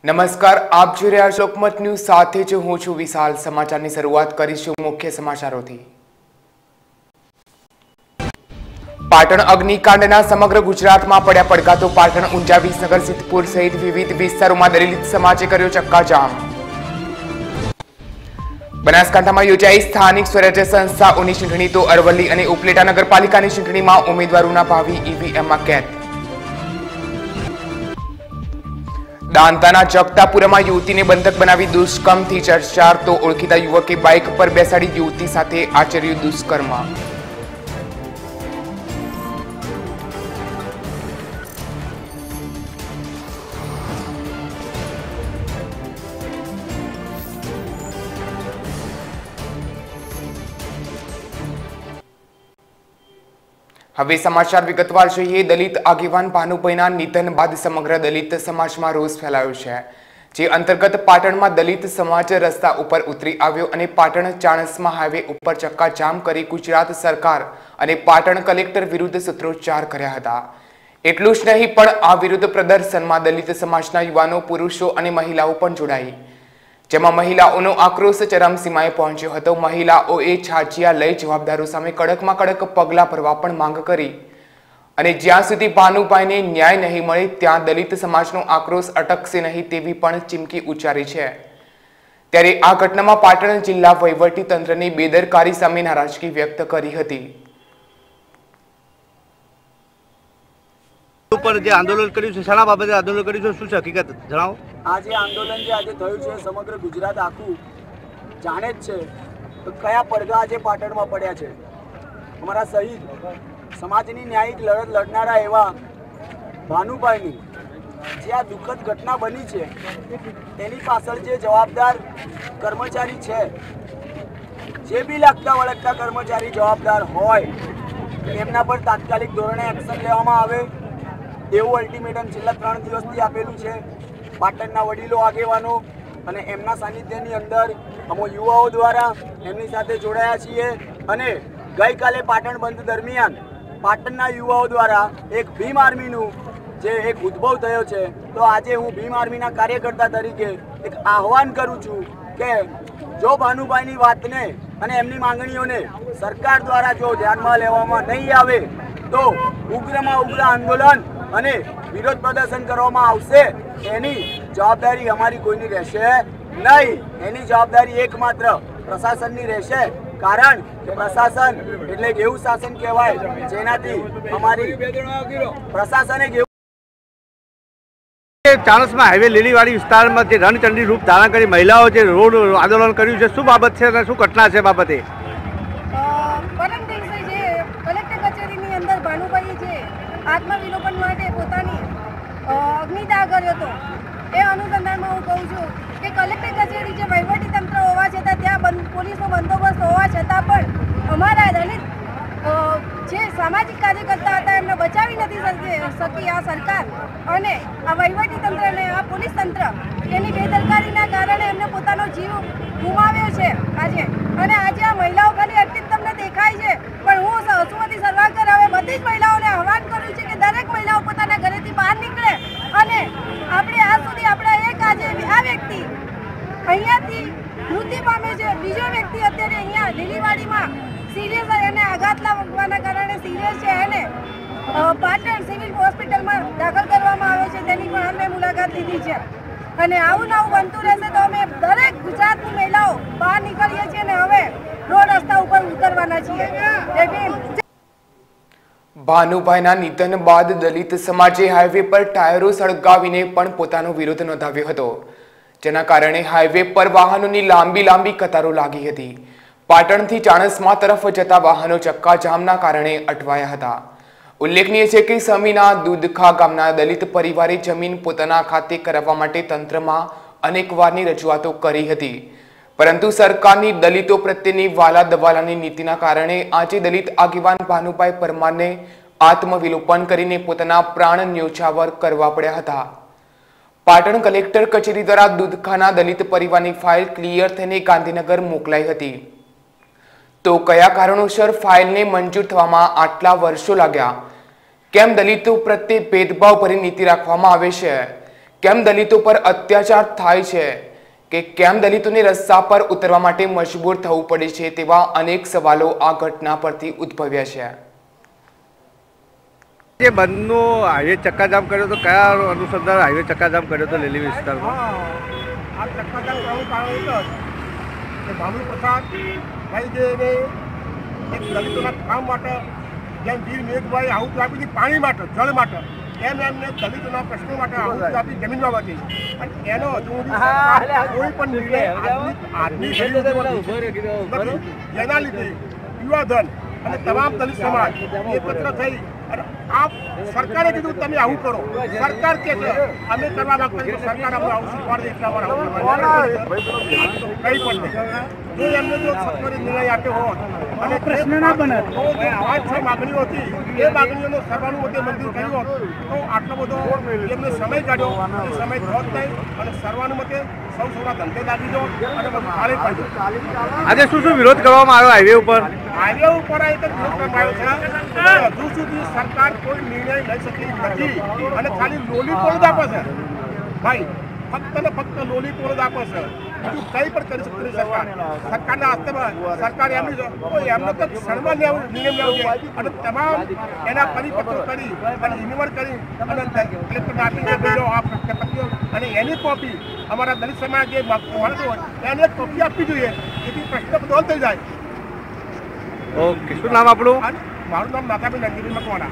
નમસ્કાર, આપ જોઈ રહ્યા છો લોકમત ન્યૂઝ સાથે જ હું છું વિશાલ। સમાચારની શરૂઆત કરીશું મુખ્ય સમાચારોથી। પાટણ અગ્નિકાંડના સમગ્ર ગુજરાતમાં પડ્યા પડઘા તો પાટણ, ઊંઝા, વિસનગર, સિદ્ધપુર સહિત વિવિધ વિસ્તારોમાં દલિત સમાજે કર્યો ચક્કાજામ। બનાસકાંઠામાં યોજાઈ સ્થાનિક સ્વરાજ્ય સંસ્થાઓની ચૂંટણી તો અરવલ્લી અને ઉપલેટા નગરપાલિકાની ચૂંટણીમાં ઉમેદવારોના ભાવિ ઈવીએમમાં કેદ। દાંતાના જગતાપુરામાં યુવતીને બંધક બનાવી દુષ્કર્મથી ચર્ચાર તો ઓળખીતા યુવકે બાઇક પર બેસાડી યુવતી સાથે આચર્યું દુષ્કર્મ। હવે સમાચાર વિગતવાર જોઈએ। દલિત આગેવાન ભાનુભાઈના નિધન બાદ સમગ્ર દલિત સમાજમાં રોષ ફેલાયો છે, જે અંતર્ગત પાટણમાં દલિત સમાજ રસ્તા ઉપર ઉતરી આવ્યો અને પાટણ ચાણસ્મા હાઈવે ઉપર ચક્કાજામ કરી ગુજરાત સરકાર અને પાટણ કલેક્ટર વિરુદ્ધ સૂત્રોચ્ચાર કર્યા હતા। એટલું જ નહીં પણ આ વિરુદ્ધ પ્રદર્શનમાં દલિત સમાજના યુવાનો, પુરુષો અને મહિલાઓ પણ જોડાઈ, જેમાં મહિલાઓનો આક્રોશ ચરમસીમાએ પહોંચ્યો હતો। મહિલાઓએ છાજિયા લઈ જવાબદારો સામે કડકમાં કડક પગલાં ભરવા પણ માંગ કરી અને જ્યાં સુધી ભાનુભાઈને ન્યાય નહીં મળે ત્યાં દલિત સમાજનો આક્રોશ અટકશે નહીં તેવી પણ ચીમકી ઉચ્ચારી છે। ત્યારે આ ઘટનામાં પાટણ જિલ્લા વહીવટી તંત્રની બેદરકારી સામે નારાજગી વ્યક્ત કરી હતી। ઉપર જે આંદોલન કર્યું છે, શાના બાબતે આંદોલન કર્યું છે, શું છે હકીકત જણાવો। આજે આંદોલન જે આજે થયું છે સમગ્ર ગુજરાત આખું જાણે જ છે તો કયા પડઘા આજે પાટણમાં પડ્યા છે। અમારા શહીદ સમાજની ન્યાયિક લડત લડનારા એવા ભાનુભાઈની જે આ દુઃખદ ઘટના બની છે તેની પાછળ જે જવાબદાર કર્મચારી છે, જે બી લાગતા વળગતા કર્મચારી જવાબદાર હોય એમના પર તાત્કાલિક ધોરણે એક્શન લેવામાં આવે એવું અલ્ટિમેટમ છેલ્લા 3 દિવસથી આપેલું છે। પાટણના વડીલો, આગેવાનો અને એમના સાનિધ્યની અંદર અમે યુવાઓ દ્વારા એમની સાથે જોડાયા છીએ અને ગઈકાલે પાટણ બંધ દરમિયાન પાટણના યુવાઓ દ્વારા એક ભીમ આર્મીનું જે એક ઉદ્ભવ થયો છે, તો આજે હું ભીમ આર્મીના કાર્યકર્તા તરીકે એક આહવાન કરું છું કે જો ભાનુભાઈની વાતને અને એમની માંગણીઓને સરકાર દ્વારા જો ધ્યાનમાં લેવામાં નહીં આવે તો ઉગ્રમાં ઉગ્ર આંદોલન અને વિરોધ પ્રદર્શન કરવામાં આવશે। એની જવાબદારી અમારી કોઈની રહેશે નહીં, એની જવાબદારી એકમાત્ર પ્રશાસનની રહેશે। કારણ કે પ્રશાસન એટલે એવું શાસન કહેવાય જેનાથી અમારી પ્રશાસન એક ચાણસ્મા હાઈવે લીલીવાડી વિસ્તારમાં જે રણચંડી રૂપ ધારણ કરી મહિલાઓ જે રોડ આંદોલન કર્યું છે, શું બાબત છે અને શું ઘટના છે બાબતે? પરમ દિવસે જે કલેક્ટર કચેરીની અંદર ભાનુભાઈએ જે આત્મવિલોપન માટે પોતાની અગ્નિદાહ કર્યો હતો એ અનુસંધાનમાં હું કહું છું કે કલેક્ટર કચેરી જે વહીવટી તંત્ર હોવા છતાં ત્યાં પોલીસનો બંદોબસ્ત હોવા છતાં પણ અમારા દલિત જે સામાજિક કાર્યકર્તા હતા એમને બચાવી નથી શકી આ સરકાર અને આ વહીવટી તંત્ર અને આ પોલીસ તંત્ર એની બેદરકારીના કારણે એમને પોતાનો જીવ ગુમાવ્યો છે આજે। અને આજે આ મહિલાઓ ખાલી એટલી તમને દેખાય છે, પણ હું સુમતિ સરવારકર હવે બધી જ મહિલાઓને આહવાન કરું છું કે દરેક મહિલાઓ પોતાના ઘરેથી બહાર નીકળે અને આપણે આજ સુધી આપણા એક આજે આ વ્યક્તિ અહીંયાથી મૃત્યુ પામે છે, બીજો વ્યક્તિ અત્યારે અહીંયા લીલીવાડીમાં સિરિયસ એને આઘાત લાગવાના કારણે સિરિયસ છે, એને પાટણ સિવિલ હોસ્પિટલમાં દાખલ કરવામાં આવ્યો છે, તેની પણ અમે મુલાકાત લીધી છે। અને આવું નવું બનતું રહેશે તો અમે દરેક ગુજરાતની મહિલાઓ બહાર નીકળીએ છીએ અને હવે રોડ રસ્તા ઉપર ઉતરવાના છીએ। ભાનુભાઈના નિધન બાદ દલિત સમાજે હાઈવે પર ટાયરો સળગાવીને પણ પોતાનો વિરોધ નોંધાવ્યો હતો, જેના કારણે હાઈવે પર વાહનોની લાંબી કતારો લાગી હતી। પાટણથી ચાણસ્મા તરફ જતા વાહનો ચક્કાજામના કારણે અટવાયા હતા। ઉલ્લેખનીય છે કે સમીના દૂધખા ગામના દલિત પરિવારે જમીન પોતાના ખાતે કરાવવા માટે તંત્રમાં અનેકવારની રજૂઆતો કરી હતી, પરંતુ સરકારની દલિતો પ્રત્યેની વાલા દવાલાની નીતિના કારણે આજે દલિત આગેવાન ભાનુભાઈ પરમારને આત્મવિલોપન કરીને પોતાના પ્રાણ ન્યોછાવર કરવા પડ્યા હતા। પાટણ કલેક્ટર કચેરી દ્વારા દૂધખાના દલિત પરિવારની ફાઇલ ક્લિયર થઈને ગાંધીનગર મોકલાઈ હતી, તો કયા કારણોસર ફાઇલને મંજૂર થવામાં આટલા વર્ષો લાગ્યા? કેમ દલિતો પ્રત્યે ભેદભાવ ભરી નીતિ રાખવામાં આવે છે? કેમ દલિતો પર અત્યાચાર થાય છે કે કેમ દલિતોને રસ્તા પર ઉતરવા માટે મજબૂર થવું પડે છે તેવા અનેક સવાલો આ ઘટના પરથી ઉદ્ભવ્યા છે। જે બંધનો હાઈવે ચક્કાજામ કર્યો તો કયા અનુસંધાન હાઈવે ચક્કાજામ કર્યો તો લીલી વિસ્તારમાં? આ ચક્કાજામ કરવાનું કારણ એક જ કે ભાનુ પ્રસાદ ભાઈ જે એને એક દલિતોના કામ માટે જેમ વીર મેઘભાઈ આહુતિ આપી હતી પાણી માટે જળ માટે એમ એમને દલિતોના પ્રશ્નો માટે આહુતિ આપી જમીન બાબતે અને એનો હજુ કોઈ પણ નિર્ણય આજની એના લીધે યુવાધન અને તમામ દલિત સમાજ એકત્ર થઈ અને આ સરકારે કીધું તમે આવું કરો, સરકાર કે છે અમે કરવા માંગતા નથી, સરકાર અમને આવું શીખવાડે એટલા વાર આવું કંઈ પણ નહીં। જો એમને જો સરકારે નિર્ણય આપ્યો હોત અને પ્રશ્ન ના બને તો 5-6 માગણીઓ હતી એ માગણીઓનો સર્વાનુમતે મંજૂર કર્યો હોત તો આટલો બધો એમને સમય કાઢ્યો એ સમય થયો જ નહીં અને સર્વાનુમતે સૌના ધંધે લાગી દો અને બધું ખાલી પડ્યું। આજે શું શું વિરોધ કરવામાં આવ્યો હાઈવે ઉપર? હાઈવે ઉપર આ એક જ વિરોધ કરવામાં આવ્યો છે હજુ સુધી સરકાર કોઈ નિર્ણય લઈ શકી નથી અને ખાલી લોલીપોળ જ આપે છે ભાઈ, ફક્ત ને ફક્ત લોલીપોળ જ આપે છે, બીજું કંઈ પણ કરી શકતી નહીં સરકાર। સરકારના હસ્તમાં સરકાર એમની એમને તો ક્ષણમાં નિર્ણય લેવો જોઈએ અને તમામ એના પરિપત્રો કરી અને ઇન્વર કરી અને કલેક્ટરને આપીને ભેજો આ પ્રશ્નપત્રો અને એની કોપી અમારા દલિત સમાજ જે મળતો હોય એને કોપી આપવી જોઈએ જેથી પ્રશ્ન બધો થઈ જાય। ઓકે, શું નામ આપણું? મારું નામ નાથાભાઈ નંદીભાઈ મકવાણા।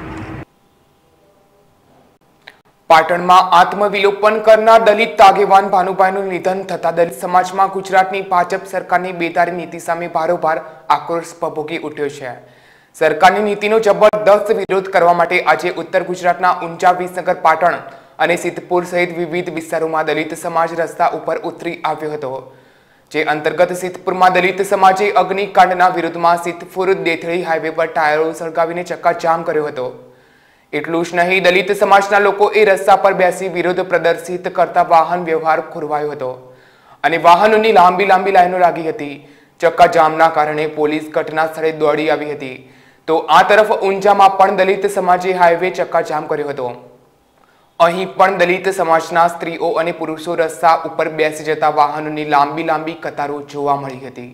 પાટણમાં આત્મવિલોપન કરનાર દલિત આગેવાન ભાનુભાઈનું નિધન થતા દલિત સમાજમાં ગુજરાતની ભાજપ સરકારની બેદારી નીતિ સામે ભારોભાર આક્રોશ ભભૂકી ઉઠ્યો છે। સરકારની નીતિનો જબરદસ્ત વિરોધ કરવા માટે આજે ઉત્તર ગુજરાતના ઊંઝા, વિસનગર, પાટણ અને સિદ્ધપુર સહિત વિવિધ વિસ્તારોમાં દલિત સમાજ રસ્તા ઉપર ઉતરી આવ્યો હતો। જે અંતર્ગત સિદ્ધપુરમાં દલિત સમાજે અગ્નિકાંડના વિરોધમાં સિદ્ધપુર દેથળી હાઈવે પર ટાયરો સળગાવીને ચક્કાજામ કર્યો હતો। એટલું જ નહીં, દલિત સમાજના લોકોએ રસ્તા પર બેસી વિરોધ પ્રદર્શિત કરતા વાહન વ્યવહાર ખોરવાયો હતો અને વાહનોની લાંબી લાંબી લાઈનો લાગી હતી। ચક્કાજામના કારણે પોલીસ ઘટના સ્થળે દોડી આવી હતી તો આ તરફ ઊંઝામાં પણ દલિત સમાજે હાઈવે ચક્કાજામ કર્યો હતો। અહીં પણ દલિત સમાજના સ્ત્રીઓ અને પુરુષો રસ્તા ઉપર બેસી જતા વાહનોની લાંબી લાંબી કતારો જોવા મળી હતી।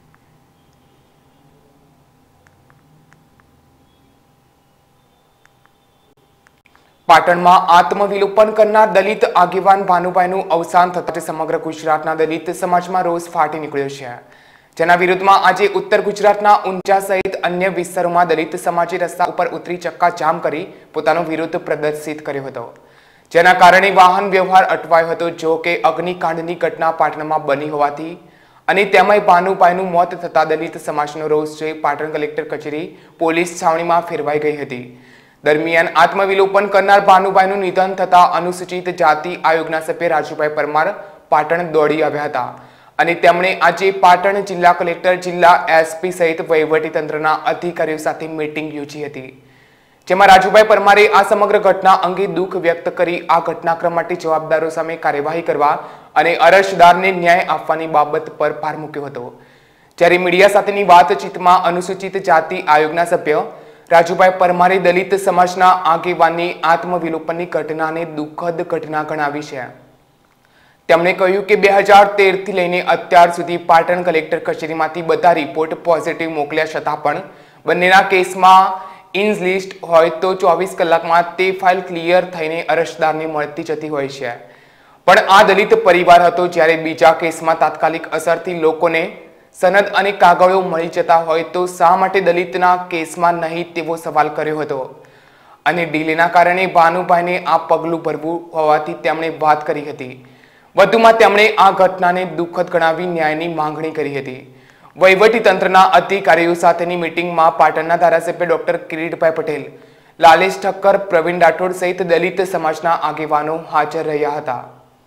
પાટણમાં આત્મવિલોપન કરનાર દલિત આગેવાન ભાનુભાઈનું અવસાન થતાં સમગ્ર ગુજરાતના દલિત સમાજમાં રોષ ફાટી નીકળ્યો છે, જેના વિરોધમાં આજે ઉત્તર ગુજરાતના ઊંઝા સહિત અન્ય વિસ્તારોમાં દલિત સમાજે રસ્તા ઉપર ઉતરી ચક્કાજામ કરી પોતાનો વિરોધ પ્રદર્શિત કર્યો હતો, જેના કારણે વાહન વ્યવહાર અટવાયો હતો। જો કે અગ્નિકાંડની ઘટના પાટણમાં બની હોવાથી અને તેમાંય ભાનુભાઈનું મોત થતા દલિત સમાજનો રોષ જોઈ પાટણ કલેક્ટર કચેરી પોલીસ છાવણીમાં ફેરવાઈ ગઈ હતી। દરમિયાન આત્મવિલોપન કરનાર ભાનુભાઈનું નિધન થતા અનુસૂચિત જાતિ આયોગના સભ્ય રાજુભાઈ પરમાર પાટણ દોડી આવ્યા હતા અને તેમણે આજે પાટણ જિલ્લા કલેક્ટર, જિલ્લા એસપી સહિત વહીવટીતંત્રના અધિકારીઓ સાથે મીટિંગ યોજી હતી, જેમાં રાજુભાઈ પરમારે આ સમગ્ર ઘટના અંગે દુઃખ વ્યક્ત કરી આ ઘટનાક્રમ માટે જવાબદારો સામે કાર્યવાહી કરવા અને અરજદારને ન્યાય આપવાની બાબત પર ભાર મૂક્યો હતો। જ્યારે મીડિયા સાથેની વાતચીતમાં અનુસૂચિત જાતિ આયોગના સભ્ય રાજુભાઈ પરમારે દલિત સમાજના આગેવાનની આત્મવિલોપનની ઘટનાને દુઃખદ ઘટના ગણાવી છે। તેમણે કહ્યું કે 2013 થી લઈને અત્યાર સુધી પાટણ કલેક્ટર કચેરીમાંથી બધા રિપોર્ટ પોઝિટિવ મોકલ્યા છતાં પણ બંનેના કેસમાં ઇન્સ લિસ્ટ હોય તો 24 કલાકમાં તે ફાઇલ ક્લિયર થઈને અરજદારને મળતી જતી હોય છે, પણ આ દલિત પરિવાર હતો, જ્યારે બીજા કેસમાં તાત્કાલિક અસરથી લોકોને સનદ અને કાગળો મળી જતા હોય તો શા માટે દલિતના કેસમાં નહીં તેવો સવાલ કર્યો હતો અને ડીલેના કારણે ભાનુભાઈને આ પગલું ભરવું હોવાથી તેમણે વાત કરી હતી। વધુમાં તેમણે આ ઘટનાને દુઃખદ ગણાવી ન્યાયની માંગણી કરી હતી। વહીવટીતંત્રના અધિકારીઓ સાથેની મીટિંગમાં પાટણના ધારાસભ્ય ડોક્ટર કિરીટભાઈ પટેલ, લાલેશ ઠક્કર, પ્રવીણ રાઠોડ સહિત દલિત સમાજના આગેવાનો હાજર રહ્યા હતા।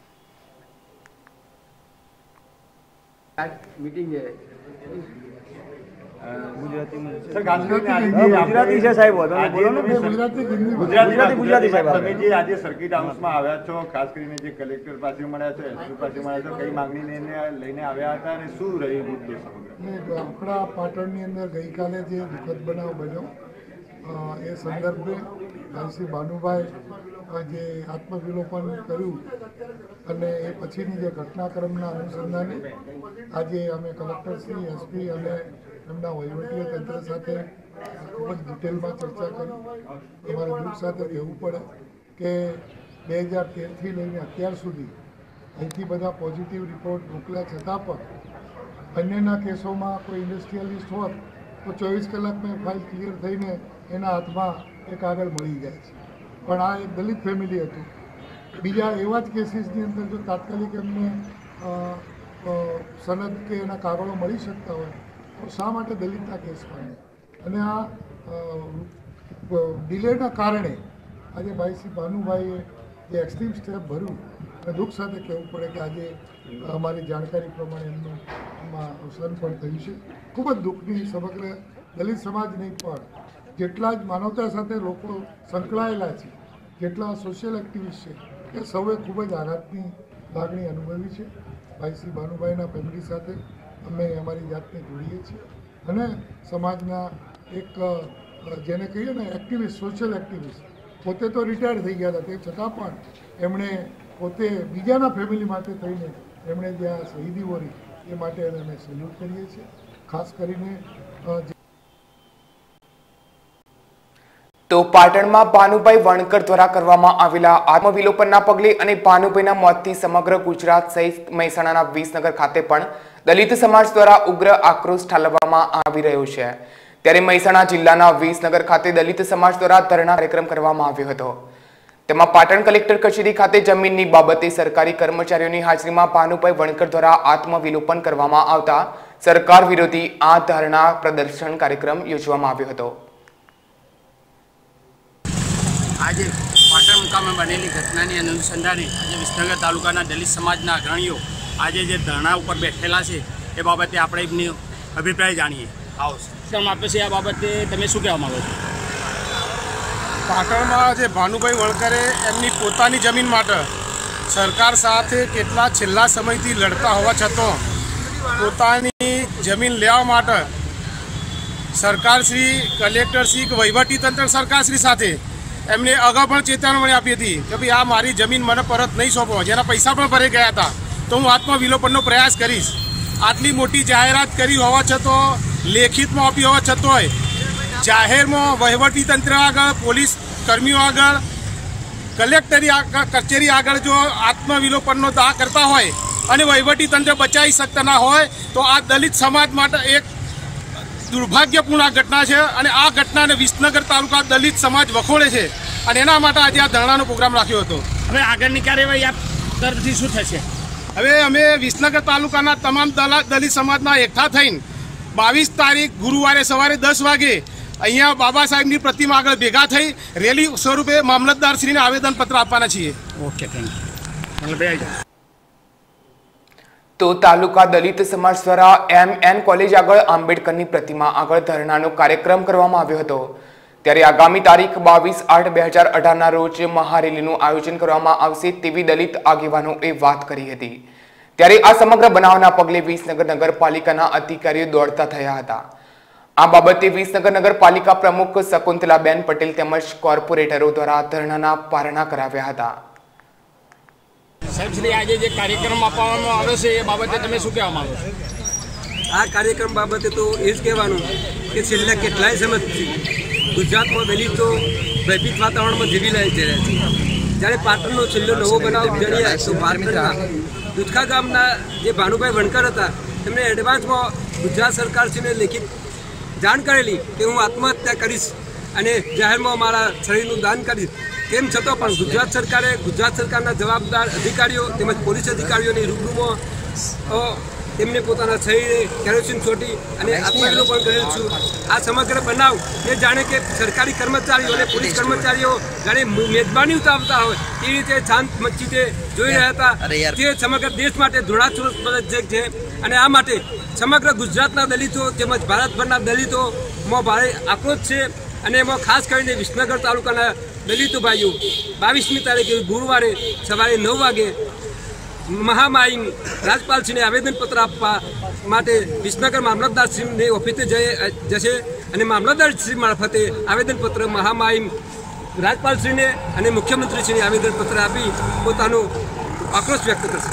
मीटिंग है ગુજરાતી છે સાહેબ, ગુજરાતી સાહેબ। તમે જે આજે સર્કિટ હાઉસમાં આવ્યા છો, ખાસ કરીને જે કલેક્ટર પાસે મળ્યા છો, એસપી પાસે મળ્યા છો, કઈ માંગણી લઈને આવ્યા હતા અને શું રહ્યું મુદ્દો સમગ્ર? આપણા પાટણની અંદર ગઈકાલે જે દુઃખદ બનાવ બન્યો એ સંદર્ભે શ્રી ભાનુભાઈ જે આત્મવિલોપન કર્યું અને એ પછીની જે ઘટનાક્રમના અનુસંધાને આજે અમે કલેક્ટરશ્રી, એસપી અને એમના વહીવટીય તંત્ર સાથે ખૂબ જ ડિટેલમાં ચર્ચા કરી. અમારે દુઃખ સાથે કહેવું પડે કે 2013થી લઈને અત્યાર સુધી અહીંથી બધા પોઝિટિવ રિપોર્ટ મોકલ્યા છતાં પણ અન્યના કેસોમાં કોઈ ઇન્ડસ્ટ્રીયલિસ્ટ હોત તો 24 કલાકમાં ફાઇલ ક્લિયર થઈને એના હાથમાં એ કાગળ મળી જાય છે. પણ આ એક દલિત ફેમિલી હતું. બીજા એવા જ કેસીસની અંદર જો તાત્કાલિક એમને સનદ કે એના કાગળો મળી શકતા હોય તો શા માટે દલિતના કેસ પામે? અને આ ડિલેના કારણે આજે ભાઈ ભાનુભાઈએ જે એક્સ્ટ્રીમ સ્ટેપ ભર્યું અને દુઃખ સાથે કહેવું પડે કે આજે અમારી જાણકારી પ્રમાણે એમનું અવસાન પણ થયું છે. ખૂબ જ દુઃખની સમગ્ર દલિત સમાજ નહીં પણ જેટલા જ માનવતા સાથે લોકો સંકળાયેલા છે, જેટલા સોશિયલ એક્ટિવિસ્ટ છે, એ સૌએ ખૂબ જ આઘાતની લાગણી અનુભવી છે. ભાઈ શ્રી ભાનુભાઈના ફેમિલી સાથે અમે અમારી જાતને જોડીએ છીએ અને સમાજના એક જેને કહીએ ને એક્ટિવિસ્ટ, સોશિયલ એક્ટિવિસ્ટ, પોતે તો રિટાયર થઈ ગયા હતા તે છતાં પણ એમણે પોતે બીજાના ફેમિલી માટે થઈને એમણે જે આ શહીદી વરી એ માટે અમે સેલ્યુટ કરીએ છીએ. ખાસ કરીને તો પાટણમાં ભાનુભાઈ વણકર દ્વારા કરવામાં આવેલા આત્મવિલોપનના પગલે અને ભાનુભાઈના મોતથી સમગ્ર ગુજરાત સહિત મહેસાણાના વિસનગર ખાતે પણ દલિત સમાજ દ્વારા ઉગ્ર આક્રોશ ઠાલવવામાં આવી રહ્યો છે. ત્યારે મહેસાણા જિલ્લાના વિસનગર ખાતે દલિત સમાજ દ્વારા ધરણા કાર્યક્રમ કરવામાં આવ્યો હતો. તેમાં પાટણ કલેક્ટર કચેરી ખાતે જમીનની બાબતે સરકારી કર્મચારીઓની હાજરીમાં ભાનુભાઈ વણકર દ્વારા આત્મવિલોપન કરવામાં આવતા સરકાર વિરોધી આ ધરણા પ્રદર્શન કાર્યક્રમ યોજવામાં આવ્યો હતો. આજે પાટણ મુકામે બનેલી ઘટનાની અનુસંધાને આજે વિસનગર તાલુકાના દલિત સમાજના અગ્રણીઓ આજે જે ધરણા ઉપર બેઠેલા છે એ બાબતે આપણે એમની અભિપ્રાય જાણીએ. આવો સર આપે છે આ બાબતે તમે શું કહેવા માગો છો? પાટણમાં જે ભાનુભાઈ વણકરે એમની પોતાની જમીન માટે સરકાર સાથે કેટલા છેલ્લા સમયથી લડતા હોવા છતાં પોતાની જમીન લેવા માટે સરકારશ્રી, કલેક્ટરશ્રી, વહીવટીતંત્ર સરકારશ્રી સાથે એમને અગાઉ પણ ચેતવણી આપી હતી કે ભાઈ આ મારી જમીન મને પરત નહીં સોંપો, જેના પૈસા પણ ભરાઈ ગયા હતા તો હું આત્મવિલોપનનો પ્રયાસ કરીશ. આટલી મોટી જાહેરાત કરી હોવા છતાં, લેખિતમાં આપી હોવા છતાંય જાહેરમાં વહીવટીતંત્ર આગળ, પોલીસ કર્મીઓ આગળ, કલેક્ટરી કચેરી આગળ જો આત્મવિલોપનનો દાવ કરતા હોય અને વહીવટીતંત્ર બચાવી શકતા ના હોય તો આ દલિત સમાજ માટે એક દુર્ભાગ્યપૂર્ણ ઘટના છે અને આ ઘટનાને વિસનગર તાલુકા દલિત સમાજ વખોડે છે અને એના માટે આજે આ ધરણાનો પ્રોગ્રામ રાખ્યો હતો. હવે આગળની કાર્યવાહી આપ તરફથી શું થશે? હવે અમે વિસનગર તાલુકાના તમામ દલિત સમાજના એકઠા થઈને 22 તારીખ ગુરુવારે સવારે 10 વાગે અહીંયા બાબા સાહેબની પ્રતિમા આગળ ભેગા થઈ રેલી સ્વરૂપે મામલતદારશ્રીને આવેદનપત્ર આપવાના છીએ. Okay, thank you. તો તાલુકા દલિત સમાજ દ્વારા MN કોલેજ આગળ આંબેડકરની પ્રતિમા આગળ ધરણાનો કાર્યક્રમ કરવામાં આવ્યો હતો. ત્યારે આગામી તારીખ 22/8/2018ના રોજ મહારેલીનું આયોજન કરવામાં આવશે તેવી દલિત આગેવાનોએ વાત કરી હતી. ત્યારે આ સમગ્ર બનાવના પગલે વિસનગર નગરપાલિકાના અધિકારીઓ દોડતા થયા હતા. આ બાબતે વિસનગર નગરપાલિકા પ્રમુખ શકુંતલાબેન પટેલ તેમજ કોર્પોરેટરો દ્વારા ધરણાના પારણા કરાવ્યા હતા. સાહેબ શ્રી, આજે જે કાર્યક્રમ આપવામાં આવે છે એ બાબતે તમે શું કહેવા માંગો છો? આ કાર્યક્રમ બાબતે તો એ જ કહેવાનું કે છેલ્લા કેટલાય સમયથી ગુજરાતમાં દલિતો ભયભીત વાતાવરણમાં જીવી રહ્યા છે. જ્યારે પાટણનો છેલ્લો નવો બનાવ જણાય તો પાટણના દુધકા ગામના જે ભાનુભાઈ વણકર હતા તેમણે એડવાન્સમાં ગુજરાત સરકારશ્રીને લેખિત જાણ કરેલી કે હું આત્મહત્યા કરીશ અને જાહેરમાં મારા શરીરનું દાન કરીશ. તેમ છતાં પણ ગુજરાત સરકારના જવાબદાર અધિકારીઓ તેમજ પોલીસ અધિકારીઓની રૂબરૂમાં તેમને પોતાના શરીરે કેરોસીન છોટી અને આત્મવિલોપન કરેલ છું. આ સમગ્ર બનાવ એ જાણે કે સરકારી કર્મચારીઓ અને પોલીસ કર્મચારીઓ જાણે મેજબાની ઉતારતા હોય તે રીતે શાંત મસ્જિદે જોઈ રહ્યા હતા. તે સમગ્ર દેશ માટે ધોળાચોળ છે અને આ માટે સમગ્ર ગુજરાતના દલિતો તેમજ ભારતભરના દલિતોમાં ભારે આક્રોશ છે અને એમાં ખાસ કરીને વિસનગર તાલુકાના દલિતો ભાઈઓ 22મી તારીખે ગુરુવારે સવારે 9 વાગે મહામાઈમ રાજપાલશ્રીને આવેદનપત્ર આપવા માટે વિસનગર મામલતદારશ્રીની ઓફિસે જશે અને મામલતદારશ્રી મારફતે આવેદનપત્ર મહામાઈમ રાજપાલશ્રીને અને મુખ્યમંત્રીશ્રીને આવેદનપત્ર આપી પોતાનો આક્રોશ વ્યક્ત કરશે.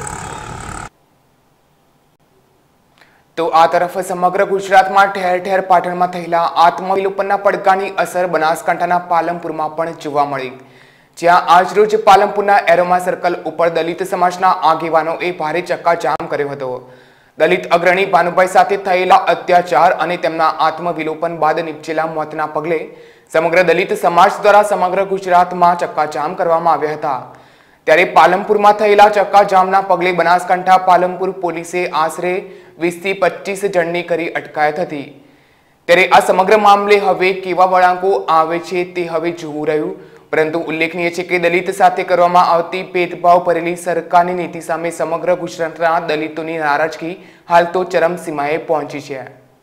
તો આ તરફ સમગ્ર ગુજરાતમાં ઠેર ઠેર પાટણમાં થયેલા આત્મવિલોપનના પડકારની અસર બનાસકાંઠાના પાલનપુરમાં પણ જોવા મળી, જ્યાં આજરોજ પાલનપુરના એરોમા સર્કલ ઉપર દલિત સમાજના આગેવાનોએ ભારે ચક્કાજામ કર્યો હતો. દલિત અગ્રણી ભાનુભાઈ સાથે થયેલા અત્યાચાર અને તેમના આત્મવિલોપન બાદ નિપજેલા મોતના પગલે સમગ્ર દલિત સમાજ દ્વારા સમગ્ર ગુજરાતમાં ચક્કાજામ કરવામાં આવ્યા હતા. ત્યારે પાલનપુરમાં થયેલા ચક્કાજામના પગલે બનાસકાંઠા પાલનપુર પોલીસે આશરે 20 થી 25 જણની કરી અટકાયત હતી. ત્યારે આ સમગ્ર મામલે હવે કેવા વળાંકો આવે છે તે હવે જોવું રહ્યું, પરંતુ ઉલ્લેખનીય છે કે દલિત સાથે કરવામાં આવતી ભેદભાવ ભરેલી સરકારની નીતિ સામે સમગ્ર ગુજરાતના દલિતોની નારાજગી હાલ તો ચરમસીમાએ પહોંચી છે.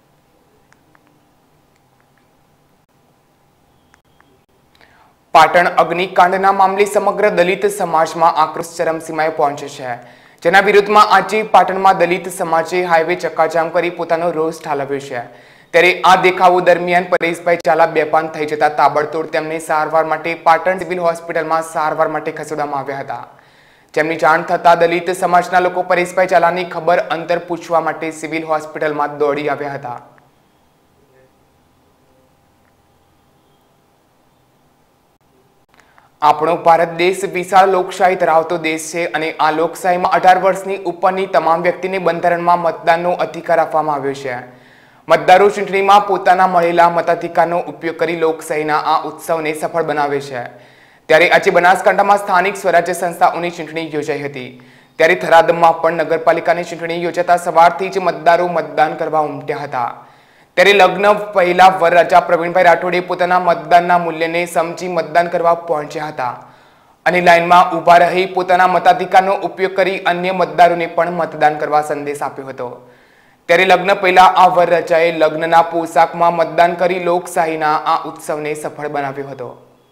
પાટણ અગ્નિકાંડના મામલે સમગ્ર દલિત સમાજમાં આક્રોશ ચરમસીમાએ પહોંચ્યો છે, જેના વિરુદ્ધમાં આજે પાટણમાં દલિત સમાજે હાઈવે ચક્કાજામ કરી પોતાનો રોષ ઠાલવ્યો છે. ત્યારે આ દેખાવો દરમિયાન પરેશભાઈ ચાલા બેભાન થઈ જતા તાબડતોડ તેમને સારવાર માટે પાટણ સિવિલ હોસ્પિટલમાં સારવાર માટે ખસેડવામાં આવ્યા હતા. જેમની જાણ થતા દલિત સમાજના લોકો પરેશભાઈ ચાલાની ખબર અંતર પૂછવા માટે સિવિલ હોસ્પિટલમાં દોડી આવ્યા હતા. આપણો ભારત દેશ વિશાળ લોકશાહી ધરાવતો દેશ છે અને આ લોકશાહીમાં 18 વર્ષની ઉપરની તમામ વ્યક્તિને બંધારણમાં મતદાનનો અધિકાર આપવામાં આવ્યો છે. મતદારો ચૂંટણીમાં પોતાના મળેલા મતાધિકારનો ઉપયોગ કરી લોકશાહીના આ ઉત્સવને સફળ બનાવે છે. ત્યારે આજે બનાસકાંઠામાં સ્થાનિક સ્વરાજ્ય સંસ્થાઓની ચૂંટણી યોજાઈ હતી. ત્યારે થરાદમાં પણ નગરપાલિકાની ચૂંટણી યોજાતા સવારથી જ મતદારો મતદાન કરવા ઉમટ્યા હતા. ત્યારે લગ્ન પહેલા વરરાજા પ્રવીણભાઈ રાઠોડે પોતાના મતદાનના મૂલ્યને સમજી મતદાન કરવા પહોંચ્યા હતા અને લાઇનમાં ઊભા રહી પોતાના મતાધિકારનો ઉપયોગ કરી અન્ય મતદારોને પણ મતદાન કરવા સંદેશ આપ્યો હતો. ત્યારે લગ્ન પહેલા આ વરરાજાએ લગ્નના પોશાકમાં મતદાન કરી લોકશાહીના આ ઉત્સવને સફળ બનાવ્યો હતો.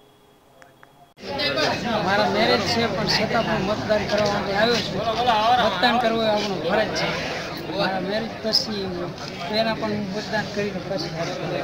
મારા મેરેજ છે પણ છતાં પણ મતદાન કરવા માટે આવ્યો છું. મતદાન કરવું એ આપણો ફરજ છે. મારા મેરેજ પછી એના પણ મતદાન કરીને પછી.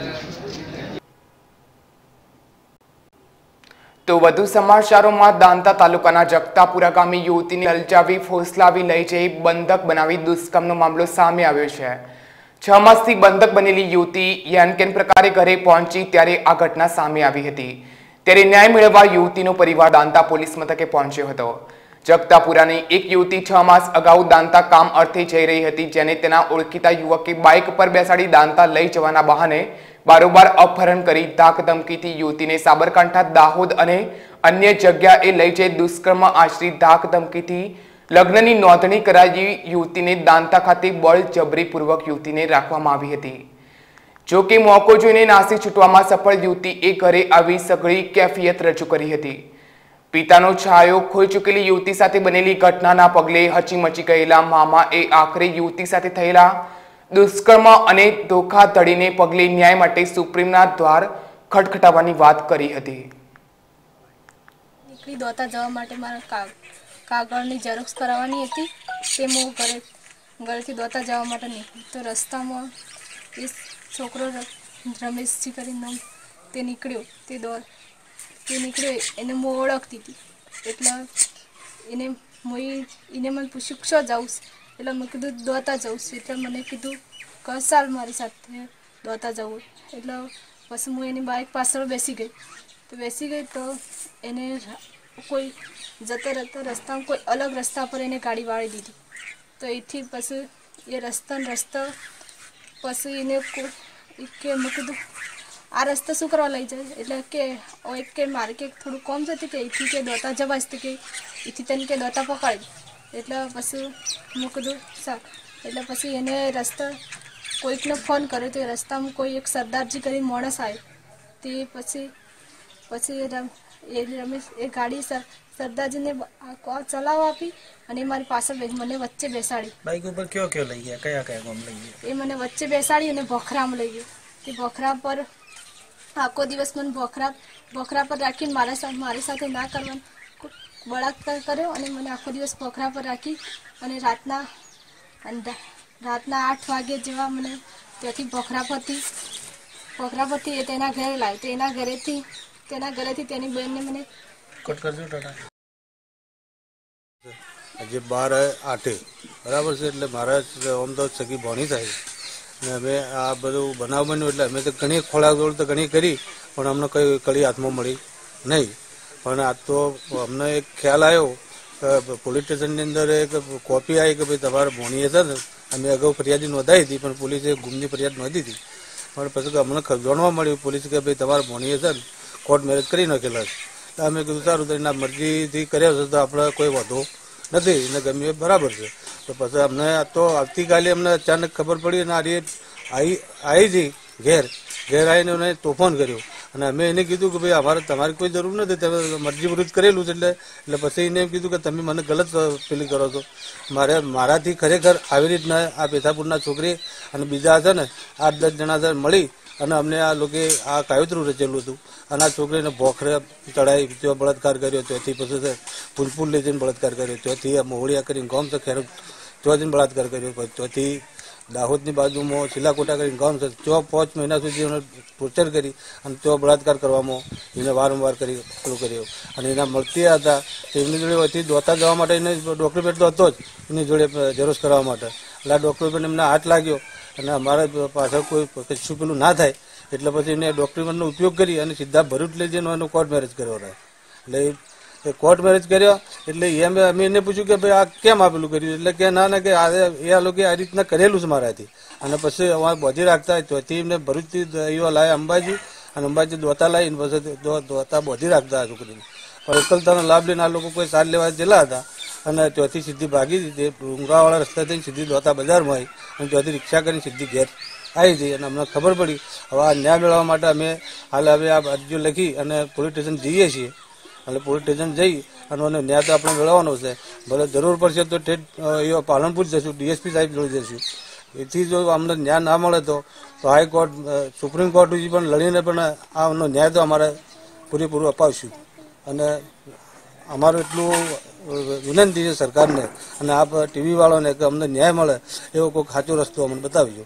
તો વધુ સમાચારોમાં દાંતા તાલુકાના જગતાપુરા ગામે યુવતીને લલચાવી ફોસલાવી લઈ જઈ બંધક બનાવી દુષ્કર્મનો મામલો સામે આવ્યો છે. 6 માસથી બંધક બનેલી યુવતી યાનકેન પ્રકારે ઘરે પહોંચી ત્યારે આ ઘટના સામે આવી હતી. ત્યારે ન્યાય મેળવવા યુવતીનો પરિવાર દાંતા પોલીસ મથકે પહોંચ્યો હતો. જગતાપુરાની એક યુવતી 6 માસ અગાઉ દાંતા કામ અર્થે જઈ રહી હતી, જેને તેના ઓળખીતા યુવકે બાઇક પર બેસાડી દાંતા લઈ જવાના બહાને બારોબાર અપહરણ કરી ધાકધમકીથી યુવતીને સાબરકાંઠા, દાહોદ અને અન્ય જગ્યાએ લઈ જઈ દુષ્કર્મ આચરી ધાકધમકીથી લગ્નની નોંધણી કરાવી યુવતીને દાંતા ખાતે બળજબરીપૂર્વક યુવતીને રાખવામાં આવી હતી. જો કે મોકો જોઈને નાસી છૂટવામાં સફળ યુવતીએ ઘરે આવી સઘળી કેફિયત રજૂ કરી હતી. પિતાનો છાયો ખોઈ ચૂકેલી યુવતી સાથે બનેલી ઘટનાના પગલે હચીમચી ગયેલા મામાએ આખરે યુવતી સાથે થયેલા દુષ્કર્મ અને ધોખાધડીને પગલે ન્યાય માટે સુપ્રીમના દ્વાર ખટખટાવવાની વાત કરી હતી. નીકળી દોતા જવા માટે મારા કાગળની ઝેરોક્ષ કરાવવાની હતી, તે હું ઘરેથી દોતા જવા માટે નીકળી તો રસ્તામાં એ છોકરો રમેશજી કરીને તે નીકળ્યો. તે નીકળ્યો એને હું ઓળખતી હતી એટલે એને મને પૂછ્યું શો જાઉં, એટલે મેં કીધું દોતા જાઉં છું. એટલે મને કીધું કે ચાલ મારી સાથે દોતા જવું. એટલે પછી હું એની બાઇક પાછળ બેસી ગઈ. તો એને કોઈ જતા રહેતા રસ્તામાં કોઈ અલગ રસ્તા પર એને ગાડી વાળી દીધી. તો એથી પછી એ રસ્તા પછી એને કે મેં કીધું આ રસ્તા શું કરવા લઈ જાય, એટલે કે મારે કે થોડું કોમ જતી કે એથી કે દોતા જવાય કે એથી તને કે દોતા પકડી. એટલે પછી મેં કીધું સારું. એટલે પછી એને રસ્તા કોઈકને ફોન કર્યો તો રસ્તામાં કોઈ એક સરદારજી કરી માણસ આવ્યો. તે પછી રમેશ એ ગાડી સરદારજીને ચલાવવા આપી અને મારી પાછળ મને વચ્ચે બેસાડી. બાઇક ઉપર કયો લઈ ગયા, કયા ગામ લઈ ગયા? એ મને વચ્ચે બેસાડી અને ભોખરામાં લઈ ગયો. તે ભોખરા પર આખો દિવસ મને ભોખરા પર રાખીને મારી સાથે ના કરવાનો બળાત્કાર કર્યો અને મને આખો દિવસ ભોખરા પર રાખી અને રાતના 8 વાગે જેવા મને ત્યાંથી ભોખરા પરથી એ તેના ઘરે લાવ્યો. તો એના ઘરેથી તેના ગળેથી તેની બહેનને મને કટ કરજો ટાટા આજે 12/8 બરાબર છે એટલે મારા આમ તો સગી ભણી થાય ને અમે આ બધું બનાવ બન્યું એટલે અમે તો ઘણી ખોળાખોળ તો ઘણી કરી પણ અમને કઈ કડી હાથમાં મળી નહીં. પણ આ તો અમને એક ખ્યાલ આવ્યો પોલીસ સ્ટેશનની અંદર એક કોપી આવી કે ભાઈ તમારા ભોણીએ છે ને અમે અગાઉ ફરિયાદી નોંધાવી હતી પણ પોલીસે ગુમની ફરિયાદ નોંધી હતી. પણ પછી અમને જાણવા મળ્યું પોલીસે કે ભાઈ તમારા ભોણીએ છે ને કોર્ટ મેરેજ કરી નાખેલા છે. તો અમે કીધું સારું તો એના મરજીથી કર્યા છે તો આપણે કોઈ વાંધો નથી એને ગમ્યું બરાબર છે. તો પછી અમને તો આવતીકાલે અમને અચાનક ખબર પડી અને આવી હતી ઘેર આવીને એને તોફાન કર્યું અને અમે એને કીધું કે ભાઈ અમારે તમારી કોઈ જરૂર નથી તમે મરજી વિરુદ્ધ કરેલું છે એટલે પછી એને એમ કીધું કે તમે મને ગલત પેલી કરો છો. મારાથી ખરેખર આવી રીતના આ પેથાપુરના છોકરી અને બીજા છે ને 8-10 જણા મળી અને અમને આ લોકો આ કાયતરું રચેલું હતું અને આ છોકરીને ભોખરે ચડાવી ત્યાં બળાત્કાર કર્યો ત્યાંથી પછી ફૂલપુલ લઈ જઈને બળાત્કાર કર્યો ત્યાંથી આ મોહળિયા કરીને ગામ છે ખેર ત્યાં જઈને બળાત્કાર કર્યો ત્યાંથી દાહોદની બાજુમાં શિલાકોટા કરીને ગામ છે ત્યાં 5 મહિના સુધી એને ટોર્ચર કરી અને ત્યાં બળાત્કાર કરવામાં એને વારંવાર કરી પેલું કર્યો અને એના મળતી હતા એમની જોડે અહીંથી દોતા જવા માટે એને ડોક્યુમેન્ટ તો હતો જ એની જોડે ઝેરોક્ષ કરવા માટે એટલે આ ડોક્યુમેન્ટ એમને હાથ લાગ્યો અને અમારા પાછળ કોઈ કશું પેલું ના થાય એટલે પછી એને ડોક્યુમેન્ટનો ઉપયોગ કરી અને સીધા ભરૂચ લઈ જઈને એનો કોર્ટ મેરેજ કર્યો રહે. એટલે કોર્ટ મેરેજ કર્યો એટલે અમે એને પૂછ્યું કે ભાઈ આ કેમ આપેલું કર્યું એટલે કે ના કે આ લોકો આ રીતના કરેલું છે મારાથી અને પછી અમારે બોધી રાખતા ત્યાંથી એમને ભરૂચથી એવા લાવ્યા અંબાજી અને અંબાજી દોતા લાવીને પછી દોતા બોધી રાખતા છોકરીને પણ એકલતાનો લાભ લઈને આ લોકો કોઈ સાર લેવા ગયેલા હતા અને ત્યાંથી સીધી ભાગી દીધી ડુંગરાવાળા રસ્તા થઈને સીધી દોતા બજારમાં આવી અને ત્યાંથી રિક્ષા કરીને સીધી ઘેર આવી હતી અને અમને ખબર પડી હવે આ ન્યાય મેળવવા માટે અમે હાલ હવે આ અરજીઓ લખી અને પોલીસ સ્ટેશન જઈએ છીએ એટલે પોલીસ સ્ટેશન જઈ અને ન્યાય તો આપણે મેળવવાનો છે ભલે જરૂર પડશે તો એ પાલનપુર જશું ડીએસપી સાહેબ જોડે જશું એથી જો અમને ન્યાય ના મળે તો હાઈકોર્ટ સુપ્રીમ કોર્ટ સુધી પણ લડીને પણ આનો ન્યાય તો અમારે પૂરેપૂરું અપાવશું અને અમારું એટલું વિનંતી છે સરકારને અને આપ ટીવી વાળાને કે અમને ન્યાય મળે એવો કોઈ સાચો રસ્તો અમને બતાવજો.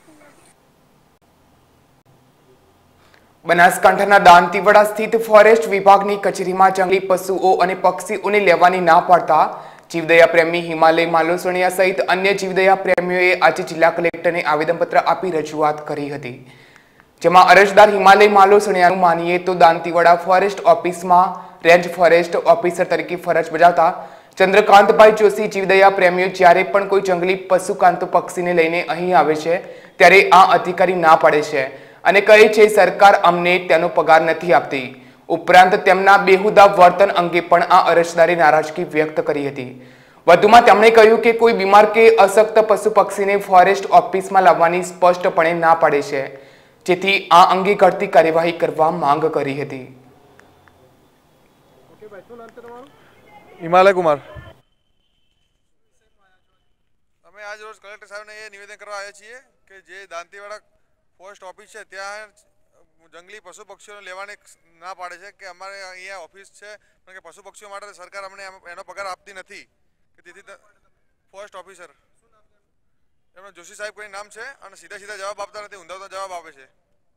બનાસકાંઠાના દાંતીવાડા સ્થિત ફોરેસ્ટ વિભાગની કચેરીમાં જંગલી પશુઓ અને પક્ષીઓને લેવાની ના પાડતા જીવદયા પ્રેમી હિમાલય માલોસણિયા સહિત અન્ય જીવદયા પ્રેમીઓએ આજે જિલ્લા કલેક્ટરને આવેદનપત્ર આપી રજૂઆત કરી હતી. જેમાં અરજદાર હિમાલય માલોસણિયાનું માનીએ તો દાંતીવાડા ફોરેસ્ટ ઓફિસમાં રેન્જ ફોરેસ્ટ ઓફિસર તરીકે ફરજ બજાવતા ચંદ્રકાંતભાઈ જોશી જીવદયા પ્રેમીઓ જ્યારે પણ કોઈ જંગલી પશુકાંતો પક્ષીને લઈને અહીં આવે છે ત્યારે આ અધિકારી ના પાડે છે અને કહે છે સરકાર અમને તેનો પગાર નથી આપતી. ઉપરાંત તેમના બેહુદા વર્તન અંગે પણ આ અરજદારે નારાજગી વ્યક્ત કરી હતી. વધુમાં તેમણે કહ્યું કે કોઈ બીમાર કે અશક્ત પશુ પક્ષીને ફોરેસ્ટ ઓફિસમાં લાવવાની સ્પષ્ટપણે ના પાડે છે જેથી આ અંગે ઘટતી કાર્યવાહી કરવા માંગ કરી હતી. હિમાલય કુમાર અમે આજ રોજ કલેક્ટર સાહેબને એ નિવેદન કરવા આવ્યા છીએ કે જે દાંતીવાડા પોસ્ટ ઓફિસ છે ત્યાં જંગલી પશુ પક્ષીઓને લેવાને ના પાડે છે કે અમારે અહીંયા ઓફિસ છે પણ કે પશુ પક્ષીઓ માટે સરકાર અમને એનો પગાર આપતી નથી કે તેથી ફોરેસ્ટ ઓફિસર એમનો જોશી સાહેબ કોઈ નામ છે અને સીધા જવાબ આપતા નથી ઊંધા જવાબ આપે છે.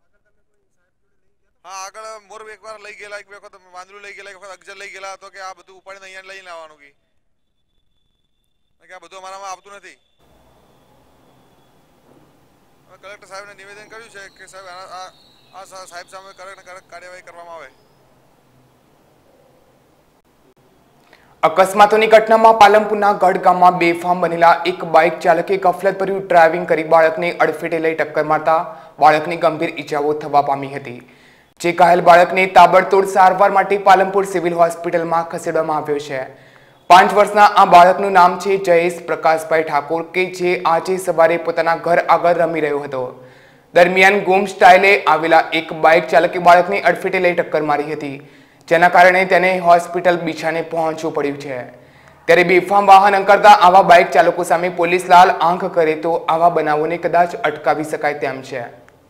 હા આગળ મોર એકવાર લઈ ગયેલા એક વખત વાંદરું લઈ ગયેલા એક વખત અગજર લઈ ગયેલા તો કે આ બધું ઉપાડીને અહીંયા લઈને આવવાનું કે આ બધું અમારામાં આવતું નથી. કલેક્ટર સાહેબને નિવેદન કર્યું છે કે સાહેબ આ સાહેબ સામે કડક કાર્યવાહી કરવામાં આવે. અકસ્માતોની ઘટનામાં પાલનપુરના ગઢ ગામમાં બેફામ બનેલા એક બાઇક ચાલકે ગફલતભર્યું ડ્રાઇવિંગ કરી બાળકને અડફેટે લઈ ટક્કર મારતા બાળકને ગંભીર ઈજાઓ થવા પામી હતી. જે ઘાયલ બાળકને તાબડતોડ સારવાર માટે પાલનપુર સિવિલ હોસ્પિટલમાં ખસેડવામાં આવ્યો છે. 5 વર્ષના આ બાળકનું નામ છે જયેશ પ્રકાશભાઈ ઠાકોર કે જે આજે સવારે પોતાના ઘર આગળ રમી રહ્યો હતો. દરમિયાન ગુમ સ્ટાઇલે આવેલા એક બાઇક ચાલકે બાળકને અડફેટે લઈ ટક્કર મારી હતી જેના કારણે તેને હોસ્પિટલ બિછાને પહોંચવું પડ્યું છે. ત્યારે બેફામ વાહન અંકરતા આવા બાઇક ચાલકો સામે પોલીસ લાલ આંખ કરે તો આવા બનાવોને કદાચ અટકાવી શકાય તેમ છે.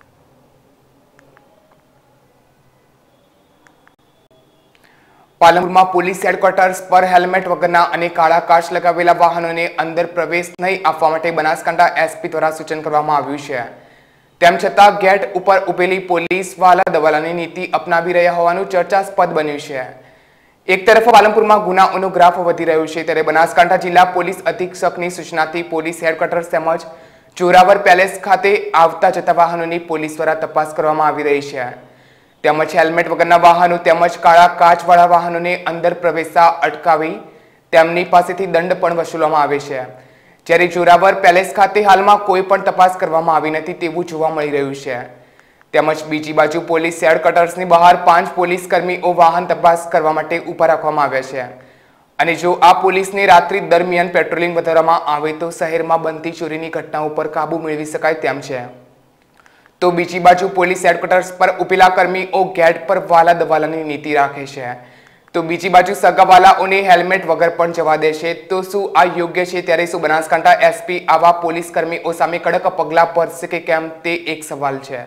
પાલનપુરમાં પોલીસ હેડક્વાર્ટર્સ પર હેલ્મેટ વગરના અને કાળા કાચ લગાવેલા વાહનોને અંદર પ્રવેશ નહીં આપવા માટે બનાસકાંઠા એસપી દ્વારા સૂચન કરવામાં આવ્યું છે. તેમ છતાં ગેટ ઉપર ઉભેલી પોલીસ વાલા દવાલાની નીતિ અપનાવી રહ્યા હોવાનું ચર્ચાસ્પદ બન્યું છે। એક તરફ પાલનપુરમાં ગુનાઓનો ગ્રાફ વધી રહ્યો છે, ત્યારે બનાસકાંઠા જિલ્લા પોલીસ અધિક્ષકની સૂચનાથી પોલીસ હેડક્વાર્ટર્સ તેમજ જોરાવર પેલેસ ખાતે આવતા જતા વાહનોની પોલીસ દ્વારા તપાસ કરવામાં આવી રહી છે। તેમજ હેલ્મેટ વગરના વાહનો તેમજ કાળા કાચવાળા વાહનોને અંદર પ્રવેશતા અટકાવી તેમની પાસેથી દંડ પણ વસૂલવામાં આવે છે। જ્યારે જોરાવર પેલેસ ખાતે હાલમાં કોઈ પણ તપાસ કરવામાં આવી નથી તેવું જોવા મળી રહ્યું છે। તેમજ બીજી બાજુ પોલીસ હેડક્વાર્ટર્સની બહાર 5 પોલીસ કર્મીઓ વાહન તપાસ કરવા માટે ઊભા રાખવામાં આવ્યા છે અને જો આ પોલીસને રાત્રિ દરમિયાન પેટ્રોલિંગ વધારવામાં આવે તો શહેરમાં બનતી ચોરીની ઘટનાઓ પર કાબુ મેળવી શકાય તેમ છે। તો બીજી બાજુ પોલીસ હેડક્વાર્ટર્સ પર ઉભેલા કર્મીઓ ગેટ પર વાલા દવાલાની નીતિ રાખે છે, તો બીજી બાજુ સગાવાલાઓને હેલ્મેટ વગર પણ જવા દે છે। તો શું આ યોગ્ય છે? ત્યારે શું બનાસકાંઠા એસપી આવા પોલીસ કર્મીઓ સામે કડક પગલાં ભરશે કે કેમ તે એક સવાલ છે।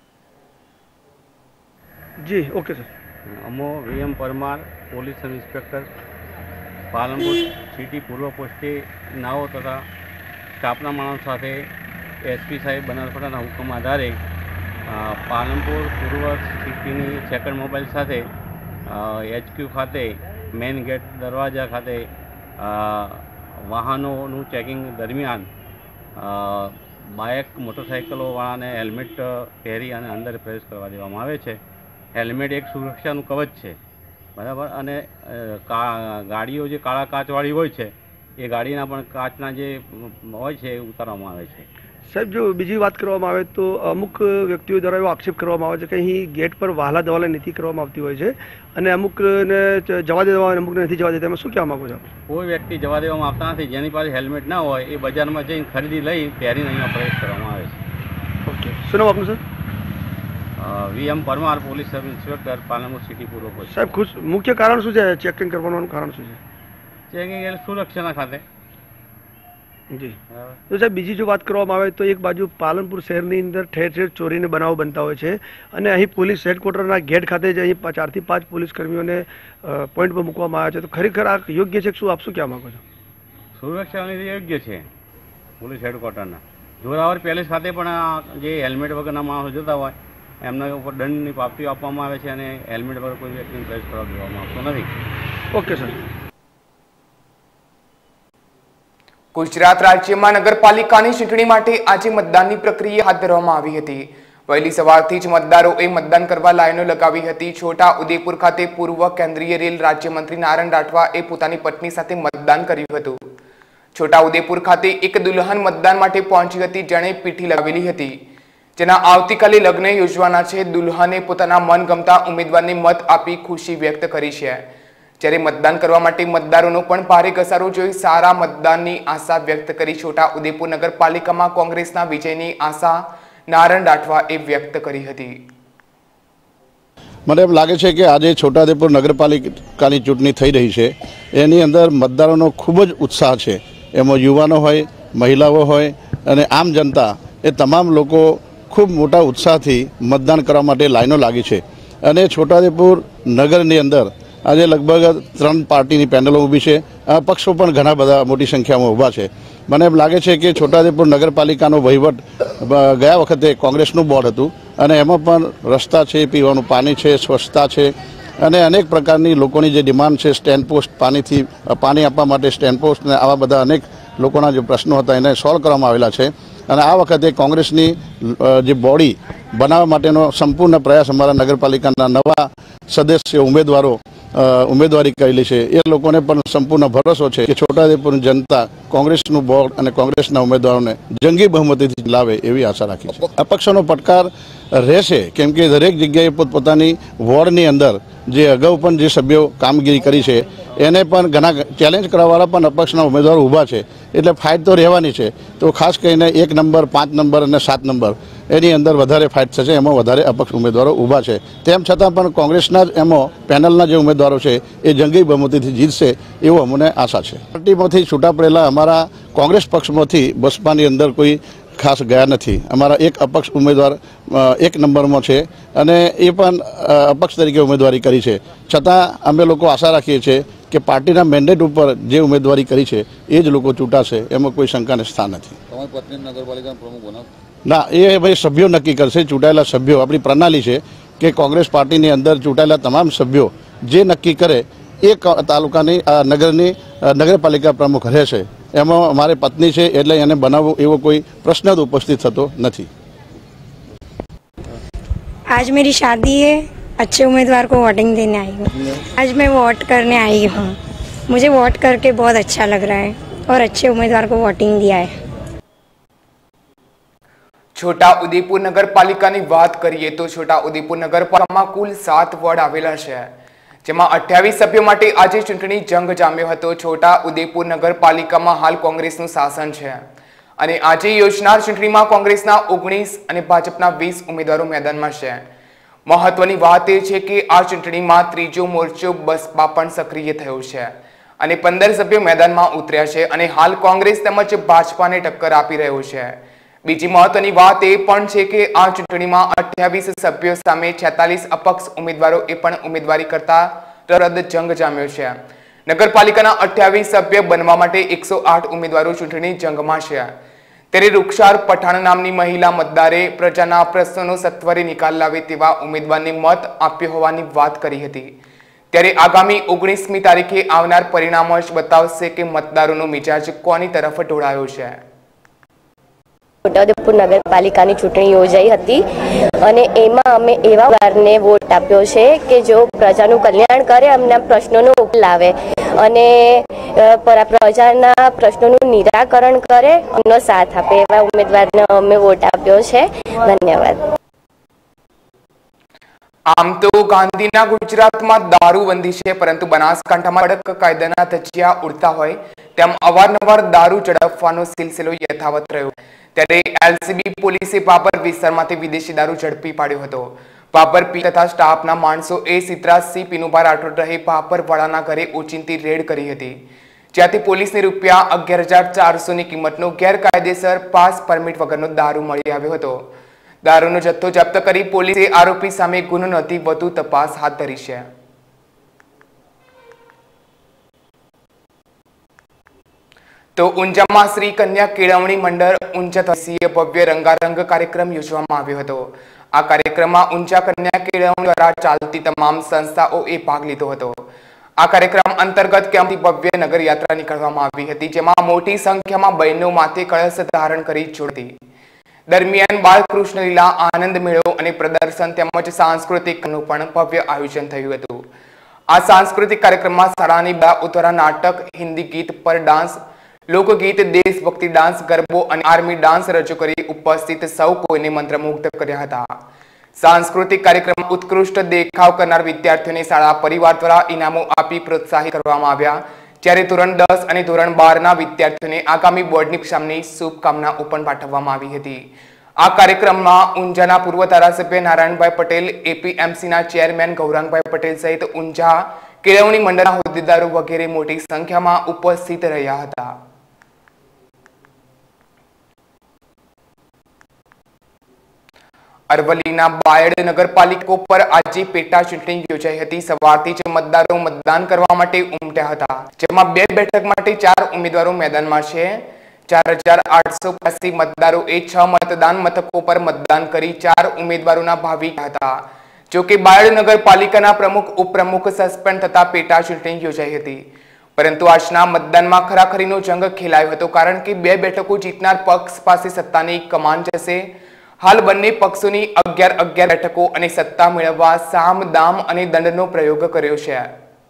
જી ઓકે સર। અમો VM Parmar police sub inspector Palanpur city પૂર્વ પોસ્ટે નાઓ તથા સ્ટાફના માણસ સાથે એસપી સાહેબ બનાસકાંઠાના હુકમ આધારે પાલનપુર પૂર્વ સિટીની સેકન્ડ મોબાઈલ સાથે એચક્યુ ખાતે મેઇન ગેટ દરવાજા ખાતે વાહનોનું ચેકિંગ દરમિયાન બાઇક મોટરસાઇકલોવાળાને હેલ્મેટ પહેરી અને અંદર પ્રવેશ કરવા દેવામાં આવે છે। હેલ્મેટ એક સુરક્ષાનું કવચ છે, બરાબર, અને ગાડીઓ જે કાળા કાચવાળી હોય છે એ ગાડીના પણ કાચના જે હોય છે એ ઉતારવામાં આવે છે। સાહેબ, જો બીજી વાત કરવામાં આવે તો અમુક વ્યક્તિઓ દ્વારા એવો આક્ષેપ કરવામાં આવે છે કે અહીં ગેટ પર વહાલા દવાલા નીતિ કરવામાં આવતી હોય છે અને અમુકને જવા દેવા અને અમુકને નથી જવા દેતા, એમાં શું કહેવા માંગો છો? કોઈ વ્યક્તિ જવા દેવામાં આવતા નથી। જેની પાસે હેલ્મેટ ના હોય એ બજારમાં જઈને ખરીદી લઈ પહેરીને અહીંયા પ્રવેશ કરવામાં આવે છે। ઓકે, શું નામ આપનું sir? VM Parmar police sub inspector Palanpur city પૂર્વ પોસ્ટ। સાહેબ, મુખ્ય કારણ શું છે ચેકિંગ કરવાનું કારણ શું છે? ચેકિંગ એટલે સુરક્ષાના ખાતે। જી, તો સાહેબ બીજી જો વાત કરવામાં આવે તો એક બાજુ પાલનપુર શહેરની અંદર ઠેર ઠેર ચોરીને બનાવો બનતા હોય છે અને અહીં પોલીસ હેડક્વાર્ટરના ગેટ ખાતે જ અહીં 4 થી 5 પોલીસ કર્મીઓને પોઈન્ટ પર મૂકવામાં આવ્યા છે, તો ખરેખર આ યોગ્ય છે? શું આપ શું કહેવા માંગો છો? સુરક્ષાની યોગ્ય છે પોલીસ હેડક્વાર્ટરના। જોરાવર પેલેસ ખાતે પણ જે હેલ્મેટ વગરના માણસો જતા હોય એમના ઉપર દંડની પાવતીઓ આપવામાં આવે છે અને હેલ્મેટ વગર કોઈ વ્યક્તિને પ્રવેશ કરવા દેવામાં આવતો નથી। Okay sir. ગુજરાત રાજ્યમાં નગરપાલિકાની ચૂંટણી માટે આજે મતદાનની પ્રક્રિયા હાથ ધરવામાં આવી હતી। વહેલી સવારથી જ મતદારોએ મતદાન કરવા લાઈનો લગાવી હતી। છોટા ઉદેપુર ખાતે પૂર્વ કેન્દ્રીય રેલ રાજ્યમંત્રી નારણ રાઠવાએ પોતાની પત્ની સાથે મતદાન કર્યું હતું। છોટા ઉદેપુર ખાતે એક દુલ્હન મતદાન માટે પહોંચી હતી, જેણે પીઠી લગાવેલી હતી, જેના આવતીકાલે લગ્ન યોજવાના છે। દુલ્હને પોતાના મનગમતા ઉમેદવારને મત આપી ખુશી વ્યક્ત કરી છે, જ્યારે મતદાન કરવા માટે મતદારોનો પણ ભારે ઘસારો જોઈ સારા મતદાનની આશા વ્યક્ત કરી। છોટા ઉદેપુર નગરપાલિકામાં કોંગ્રેસના વિજયની આશા નારણ રાઠવાએ વ્યક્ત કરી હતી। મને એમ લાગે છે કે આજે છોટાઉદેપુર નગરપાલિકાની ચૂંટણી થઈ રહી છે, એની અંદર મતદારોનો ખૂબ જ ઉત્સાહ છે। એમાં યુવાનો હોય, મહિલાઓ હોય અને આમ જનતા એ તમામ લોકો ખૂબ મોટા ઉત્સાહથી મતદાન કરવા માટે લાઈનો લાગી છે અને છોટાઉદેપુર નગરની અંદર આજે લગભગ 3 પાર્ટીની પેનલો ઊભી છે, પક્ષો પણ ઘણા બધા મોટી સંખ્યામાં ઊભા છે। મને એમ લાગે છે કે છોટાઉદેપુર નગરપાલિકાનો વહીવટ ગયા વખતે કોંગ્રેસનું બોર્ડ હતું અને એમાં પણ રસ્તા છે, પીવાનું પાણી છે, સ્વચ્છતા છે અને અનેક પ્રકારની લોકોની જે ડિમાન્ડ છે, સ્ટેન્ડ પોસ્ટ પાણી આપવા માટે સ્ટેન્ડ પોસ્ટ અને આવા બધા અનેક લોકોના જે પ્રશ્નો હતા એને સોલ્વ કરવામાં આવેલા છે અને આ વખતે કોંગ્રેસની જે બોડી બનાવવા માટેનો સંપૂર્ણ પ્રયાસ અમારા નગરપાલિકાના નવા સદસ્ય ઉમેદવારી કરેલી છે। એ લોકોને પણ સંપૂર્ણ ભરોસો છે કે છોટાઉદેપુરની જનતા કોંગ્રેસનું બોર્ડ અને કોંગ્રેસના ઉમેદવારોને જંગી બહુમતીથી લાવે એવી આશા રાખી છે। અપક્ષોનો પડકાર રહેશે, કેમ કે દરેક જગ્યાએ પોતપોતાની વોર્ડની અંદર જે અગાઉ પણ જે સભ્યો કામગીરી કરી છે એને પણ ઘણા ચેલેન્જ કરવાવાળા પણ અપક્ષના ઉમેદવારો ઊભા છે, એટલે ફાઇટ તો રહેવાની છે। તો ખાસ કરીને 1 નંબર, 5 નંબર અને 7 નંબર એની અંદર વધારે ફાઇટ થશે, એમાં વધારે અપક્ષ ઉમેદવારો ઊભા છે। તેમ છતાં પણ કોંગ્રેસના જ એમાં પેનલના જે ઉમેદવારો છે એ જંગી બહુમતીથી જીતશે એવું અમને આશા છે। પાર્ટીમાંથી છૂટા પડેલા અમારા કોંગ્રેસ પક્ષમાંથી બસપાની અંદર કોઈ ખાસ ગયા નથી। અમારા એક અપક્ષ ઉમેદવાર 1 નંબરમાં છે અને એ પણ અપક્ષ તરીકે ઉમેદવારી કરી છે, છતાં અમે લોકો આશા રાખીએ છીએ કે પાર્ટીના મેન્ડેટ ઉપર જે ઉમેદવારી કરી છે એ જ લોકો ચૂંટાશે, એમાં કોઈ શંકાને સ્થાન નથી। તમારી પત્ની નગરપાલિકાના પ્રમુખ બનાવ ના, એ ભાઈ સભ્યો નક્કી કરશે, ચૂંટાયેલા સભ્યો. આપણી પ્રણાલી છે કે કોંગ્રેસ પાર્ટીની અંદર ચૂંટાયેલા તમામ સભ્યો જે નક્કી કરે એ તાલુકાની નગરની નગરપાલિકા પ્રમુખ રહેશે. એમાં મારી પત્ની છે એટલે એને બનાવવું એવો કોઈ પ્રશ્ન જ ઉપસ્થિત થતો નથી. आज मेरी शादी है, अच्छे उम्मीदवार को वोटिंग देने आई हूँ. आज मैं वोट करने आई हूँ. मुझे वोट करके बहुत अच्छा लग रहा है और अच्छे उम्मीदवार को वोटिंग दिया है. છોટા ઉદેપુર નગરપાલિકાની વાત કરીએ તો છોટા ઉદેપુર નગરપાલિકામાં કુલ 7 વોર્ડ આવેલા છે, જેમાં 28 સભ્યો માટે આજે ચૂંટણી જંગ જામ્યો હતો. છોટા ઉદેપુર નગરપાલિકામાં હાલ કોંગ્રેસનું શાસન છે અને આજે યોજનાર ચૂંટણીમાં કોંગ્રેસના 19 અને ભાજપના 20 ઉમેદવારો મેદાનમાં છે. મહત્વની વાત એ છે કે આ ચૂંટણીમાં ત્રીજો મોરચો બસપા પણ સક્રિય થયો છે અને 15 સભ્યો મેદાનમાં ઉતર્યા છે અને હાલ કોંગ્રેસ તેમજ ભાજપાને ટક્કર આપી રહ્યો છે. બીજી મહત્વની વાત એ પણ છે કે આ ચૂંટણીમાં 28 સભ્યો સામે 46 અપક્ષ ઉમેદવારોએ પણ ઉમેદવારી કરતા રદ જંગ જામ્યો છે. નગરપાલિકાના 28 સભ્ય બનવા માટે 108 ઉમેદવારો ચૂંટણી જંગમાં છે. ત્યારે રૂક્ષાર પઠાણ નામની મહિલા મતદારે પ્રજાના પ્રશ્નોનો સત્વરે નિકાલ લાવે તેવા ઉમેદવારને મત આપ્યો હોવાની વાત કરી હતી. ત્યારે આગામી 19મી તારીખે આવનાર પરિણામો જ બતાવશે કે મતદારોનો મિજાજ કોની તરફ ઢોળાયો છે. છોટાઉદેપુર નગરપાલિકાની ચૂંટણી યોજાઈ હતી અને એમાં અમે એવા ઉમેદવારને વોટ આપ્યો છે કે જો પ્રજાનું કલ્યાણ કરે, એમના પ્રશ્નોનો ઉકેલ લાવે અને પ્રજાના પ્રશ્નોનું નિરાકરણ કરે, એમનો સાથ આપે એવા ઉમેદવારને અમે વોટ આપ્યો છે. ધન્યવાદ. આમ તો ગાંધીના ગુજરાતમાં દારૂબંધી છે, પરંતુ બનાસકાંઠામાં કડક કાયદાના ધજિયા ઉડતા હોય તેમ અવારનવાર દારૂ ઝડપવાનો સિલસિલો યથાવત રહ્યો. ત્યારે એલસીબી પોલીસે બાબર વિસ્તારમાંથી વિદેશી દારૂ ઝડપી પાડ્યો હતો. બાબર પી તથા સ્ટાફના માણસોએ સિદ્ધરાજસિંહ પીનુભા રાઠોડ રહે બાબરવાળાના ઘરે ઓચિંતી રેડ કરી હતી, જ્યાંથી પોલીસને રૂપિયા 11,400ની કિંમતનો ગેરકાયદેસર પાસ પરમિટ વગરનો દારૂ મળી આવ્યો હતો. દારૂનો જથ્થો જપ્ત કરી પોલીસે આરોપી સામે ગુનો નોંધી વધુ તપાસ હાથ ધરી છે. તો ઊંઝામાં શ્રી કન્યા કેળવણી મંડળ ઊંઝા દિવસીય ભવ્ય રંગારંગ કાર્યક્રમ યોજવામાં આવ્યો હતો. આ કાર્યક્રમમાં ઊંઝા કન્યા કેળવણી દ્વારા ચાલતી તમામ સંસ્થાઓએ ભાગ લીધો હતો. આ કાર્યક્રમ અંતર્ગત કેમ્પથી ભવ્ય નગર યાત્રા નીકળવામાં આવી હતી, જેમાં મોટી સંખ્યામાં બહેનો માથે કળશ ધારણ કરી જોડતી. દરમિયાન બાળકૃષ્ણ લીલા, આનંદ મેળો અને પ્રદર્શન તેમજ સાંસ્કૃતિકનું પણ ભવ્ય આયોજન થયું હતું. આ સાંસ્કૃતિક કાર્યક્રમમાં શાળાની બાળાઓ દ્વારા નાટક, હિન્દી ગીત પર ડાન્સ, લોકગીત, દેશભક્તિ ડાન્સ, ગરબો અને આર્મી ડાન્સ રજૂ કરી ઉપસ્થિત સૌ કોઈને મંત્રમુગ્ધ કર્યા હતા. સાંસ્કૃતિક કાર્યક્રમમાં ઉત્કૃષ્ટ દેખાવ કરનાર વિદ્યાર્થીઓને શાળા પરિવાર દ્વારા ઇનામો આપી પ્રોત્સાહિત કરવામાં આવ્યા, જ્યારે ધોરણ 10 અને ધોરણ 12ના વિદ્યાર્થીઓને આગામી બોર્ડની પરીક્ષાની શુભકામનાઓ પણ પાઠવવામાં આવી હતી. આ કાર્યક્રમમાં ઊંઝાના પૂર્વ ધારાસભ્ય નારાયણભાઈ પટેલ, એપીએમસીના ચેરમેન ગૌરાંગભાઈ પટેલ સહિત ઊંઝા કેળવણી મંડળના હોદ્દેદારો વગેરે મોટી સંખ્યામાં ઉપસ્થિત રહ્યા હતા. અરવલ્લીના બાયડ નગરપાલિકા પર આજે પેટા ચૂંટણી યોજાઈ હતી. સવારથી જ મતદારો મતદાન કરવા માટે ઉમટ્યા હતા, જેમાં 2 બેઠક માટે 4 ઉમેદવારો મેદાનમાં છે. 4,885 મતદારોએ 6 મતદાન મથકો પર મતદાન કરી 4 ઉમેદવારોના ભાવિ હતા. જોકે બાયડ નગરપાલિકાના પ્રમુખ ઉપપ્રમુખ સસ્પેન્ડ થતા પેટા ચૂંટણી યોજાઈ હતી, પરંતુ આજના મતદાનમાં ખરાખરીનો જંગ ખેલાયો હતો, કારણ કે 2 બેઠકો જીતનાર પક્ષ પાસે સત્તાની કમાન જશે. હાલ બંને પક્ષોની 11 બેઠકો અને સત્તા મેળવવા સામ, દામ અને દંડનો પ્રયોગ કર્યો છે.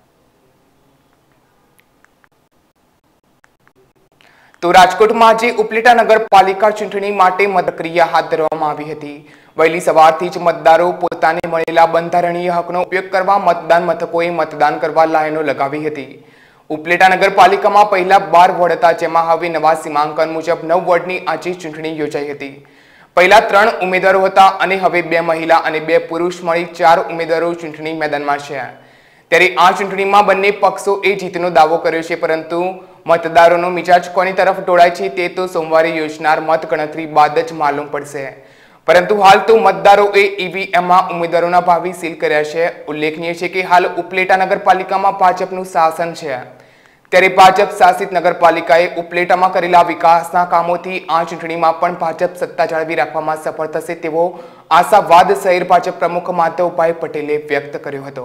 તો રાજકોટમાં આજે ઉપલેટા નગરપાલિકા ચૂંટણી માટે મતપ્રક્રિયા હાથ ધરવામાં આવી હતી. વહેલી સવારથી જ મતદારો પોતાને મળેલા બંધારણીય હકનો ઉપયોગ કરવા મતદાન મથકોએ મતદાન કરવા લાઈનો લગાવી હતી. ઉપલેટા નગરપાલિકામાં પહેલા 12 વોર્ડ હતા, જેમાં હવે નવા સીમાંકન મુજબ 9 વોર્ડની આજે ચૂંટણી યોજાઈ હતી. પહેલા 3 ઉમેદવારો હતા અને હવે 2 મહિલા અને 2 પુરુષ મળી 4 ઉમેદવારો ચૂંટણી મેદાનમાં છે. ત્યારે આ ચૂંટણીમાં બંને પક્ષોએ જીતનો દાવો કર્યો છે, પરંતુ મતદારોનો મિજાજ કોની તરફ ઢોળાય છે તે તો સોમવારે યોજનાર મતગણતરી બાદ જ માલુમ પડશે. પરંતુ હાલ તો મતદારોએ ઈવીએમમાં ઉમેદવારોના ભાવિ સીલ કર્યા છે. ઉલ્લેખનીય છે કે હાલ ઉપલેટા નગરપાલિકામાં ભાજપનું શાસન છે, ત્યારે ભાજપ શાસિત નગરપાલિકાએ ઉપલેટામાં કરેલા વિકાસના કામોથી આ ચૂંટણીમાં પણ ભાજપ સત્તા જાળવી રાખવામાં સફળ થશે તેવો આશાવાદ શહેર ભાજપ પ્રમુખ માધવભાઈ પટેલે વ્યક્ત કર્યો હતો.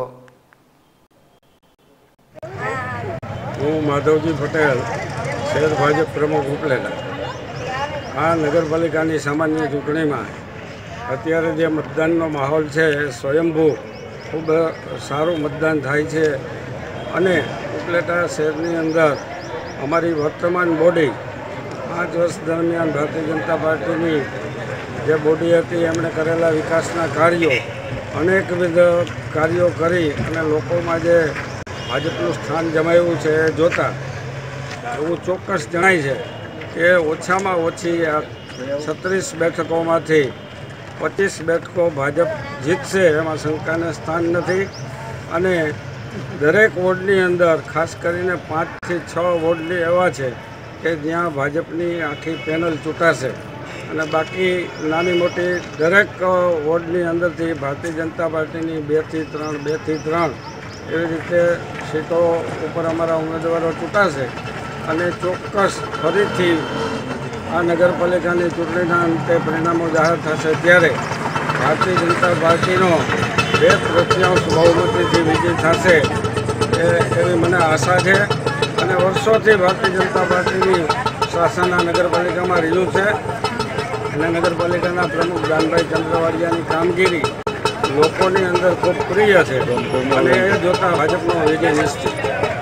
હું માધવજી પટેલ, શહેર ભાજપ પ્રમુખ ઉપલેટા. આ નગરપાલિકાની સામાન્ય ચૂંટણીમાં અત્યારે જે મતદાનનો માહોલ છે એ સ્વયંભૂ ખૂબ સારું મતદાન થાય છે અને ઉપલેટા શહેરની અંદર અમારી વર્તમાન બોડી 5 વર્ષ દરમિયાન ભારતીય જનતા પાર્ટીની જે બોડી હતી એમણે કરેલા વિકાસના કાર્યો, અનેકવિધ કાર્યો કરી અને લોકોમાં જે ભાજપનું સ્થાન જમાવ્યું છે એ જોતાં એવું ચોક્કસ જણાય છે કે ઓછામાં ઓછી 36 બેઠકોમાંથી 25 બેઠકો ભાજપ જીતશે, એમાં શંકાને સ્થાન નથી. અને દરેક વોર્ડની અંદર ખાસ કરીને 5 થી 6 વોર્ડની એવા છે કે જ્યાં ભાજપની આખી પેનલ ચૂંટાશે અને બાકી નાની મોટી દરેક વોર્ડની અંદરથી ભારતીય જનતા પાર્ટીની 2 થી 3 એવી રીતે સીટો ઉપર અમારા ઉમેદવારો ચૂંટાશે. અને ચોક્કસ ફરીથી આ નગરપાલિકાની ચૂંટણીના અંતે પરિણામો જાહેર થશે ત્યારે ભારતીય જનતા પાર્ટીનો 2/3 બહુમતીથી વિજય થશે એવી મને આશા છે. અને વર્ષોથી ભારતીય જનતા પાર્ટીની શાસન આ નગરપાલિકામાં રહ્યું છે અને નગરપાલિકાના પ્રમુખ દાનભાઈ ચંદ્રવાડિયાની કામગીરી લોકોની અંદર ખૂબ પ્રિય છે અને એ જોતા ભાજપનો વિજય નિશ્ચિત.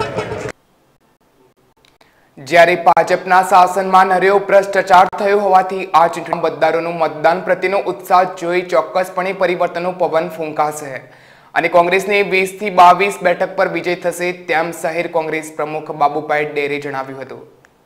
જ્યારે ભાજપના શાસનમાં નર્યો ભ્રષ્ટાચાર થયો હોવાથી આ ચૂંટણી મતદારોનું મતદાન પ્રત્યેનો ઉત્સાહ જોઈ ચોક્કસપણે પરિવર્તનનો પવન ફૂંકાશે અને કોંગ્રેસની 20 થી 22 બેઠક પર વિજય થશે તેમ શહેર કોંગ્રેસ પ્રમુખ બાબુભાઈ ડેરે જણાવ્યું હતું.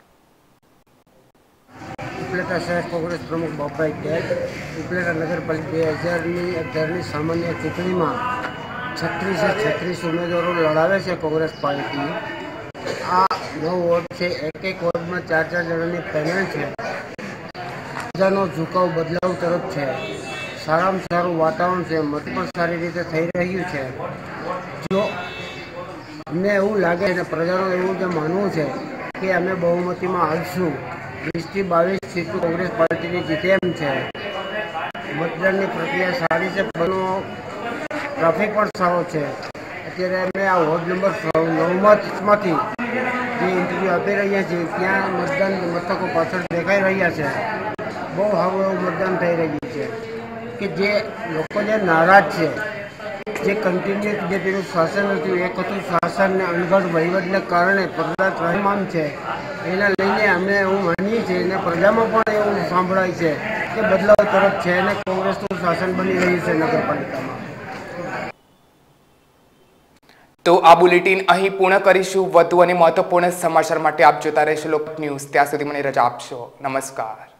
ઉપલેટા શહેર કોંગ્રેસ પ્રમુખ બાબુભાઈ ડેર. ઉપલેટા નગરપાલિકા 2018ની સામાન્ય ચૂંટણીમાં 36 ઉમેદવારો લડાવે છે કોંગ્રેસ પાર્ટી. આ 9 વોર્ડ છે, એક વોર્ડમાં 4 જણાની પેનલ છે. પ્રજાનો ઝુકાવ બદલાવ તરફ છે. સારામાં સારું વાતાવરણ છે, મત પણ સારી રીતે થઈ રહ્યું છે. જો અમને એવું લાગે અને પ્રજાનું એવું જે માનવું છે કે અમે બહુમતીમાં આવીશું, 20 થી 22 સીટો કોંગ્રેસ પાર્ટીની જીતે એમ છે. મતદાનની પ્રક્રિયા સારી છે, ટ્રાફિક પણ સારો છે. અત્યારે અમે આ વોર્ડ નંબર 9માંથી જે ઇન્ટરવ્યૂ આપી રહ્યા છીએ ત્યાં મતદાન મથકો પાછળ દેખાઈ રહ્યા છે. બહુ સારું એવું મતદાન થઈ રહ્યું છે કે જે લોકો જે નારાજ છે, જે કન્ટિન્યુ જે તેનું શાસન હતું એક હતું શાસન ને અણઘડ વહીવટને કારણે પ્રજા ત્રાહિમામ છે, એના લઈને અમે એવું માનીએ છીએ અને પ્રજામાં પણ એવું સાંભળાય છે કે બદલાવ તરફ છે અને કોંગ્રેસનું શાસન બની રહ્યું છે નગરપાલિકામાં. તો આ બુલેટિન અહીં પૂર્ણ કરીશું. વધુ અને મહત્વપૂર્ણ સમાચાર માટે આપ જોતા રહેશો લોક ન્યૂઝ. ત્યાં સુધી મને રજા આપશો. નમસ્કાર.